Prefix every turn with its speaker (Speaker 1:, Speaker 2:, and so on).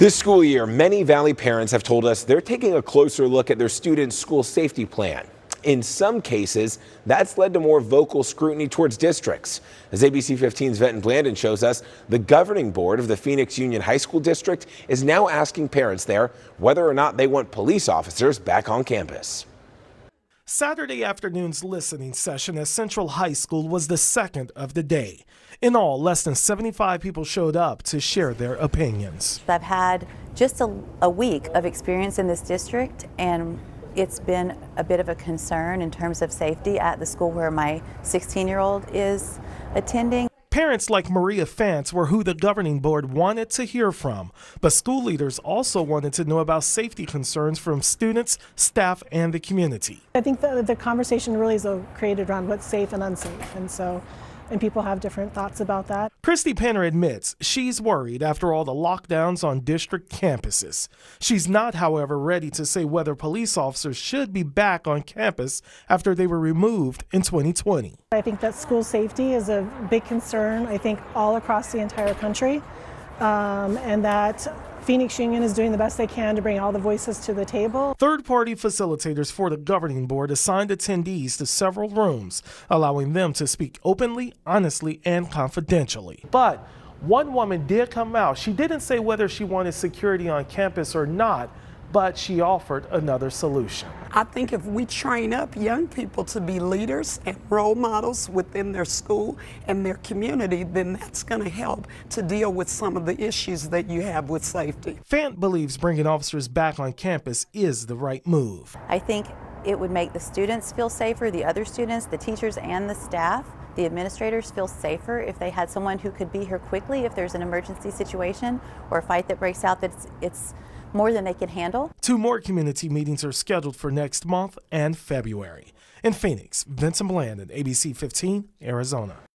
Speaker 1: This school year, many Valley parents have told us they're taking a closer look at their students' school safety plan. In some cases, that's led to more vocal scrutiny towards districts. As ABC 15's Venton Blandon shows us, the governing board of the Phoenix Union High School District is now asking parents there whether or not they want police officers back on campus.
Speaker 2: Saturday afternoon's listening session at Central High School was the second of the day. In all, less than 75 people showed up to share their opinions.
Speaker 3: I've had just a week of experience in this district, and it's been a bit of a concern in terms of safety at the school where my 16-year-old is attending.
Speaker 2: Parents like Maria Fantz were who the governing board wanted to hear from, but school leaders also wanted to know about safety concerns from students, staff, and the community.
Speaker 4: I think the conversation really is created around what's safe and unsafe, and people have different thoughts about that.
Speaker 2: Christy Penner admits she's worried after all the lockdowns on district campuses. She's not, however, ready to say whether police officers should be back on campus after they were removed in 2020.
Speaker 4: I think that school safety is a big concern, I think, all across the entire country, and that Phoenix Union is doing the best they can to bring all the voices to the table.
Speaker 2: Third-party facilitators for the governing board assigned attendees to several rooms, allowing them to speak openly, honestly, and confidentially. But one woman did come out. She didn't say whether she wanted security on campus or not, but she offered another solution.
Speaker 5: I think if we train up young people to be leaders and role models within their school and their community, then that's going to help to deal with some of the issues that you have with safety.
Speaker 2: Fant believes bringing officers back on campus is the right move.
Speaker 3: I think it would make the students feel safer, the other students, the teachers, and the staff. The administrators feel safer if they had someone who could be here quickly if there's an emergency situation or a fight that breaks out that it's more than they can handle.
Speaker 2: 2 more community meetings are scheduled for next month and February. In Phoenix, Venton Blandon, ABC 15, Arizona.